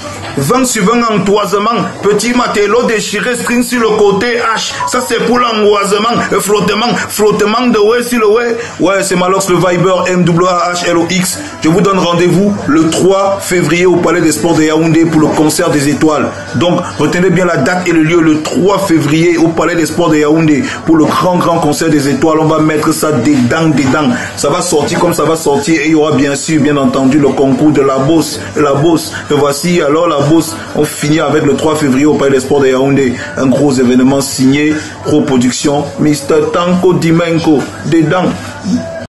20 sur 20 entoisement, petit matelot déchiré, string sur le côté H, ça c'est pour l'angoisement, flottement de ouais sur le ouais. Ouais, c'est Malox le Viber MWAHLOX. Je vous donne rendez-vous le 3 février au Palais des Sports de Yaoundé pour le concert des étoiles. Donc retenez bien la date et le lieu, le 3 février au Palais des Sports de Yaoundé pour le grand concert des étoiles. On va mettre ça dedans. Ça va sortir comme ça va sortir et il y aura bien sûr, bien entendu, le concours de la bosse. Et voici alors la bosse. On finit avec le 3 février au Palais des Sports de Yaoundé. Un gros événement signé, Pro Production, Mr. Tanko Dimenko, dedans.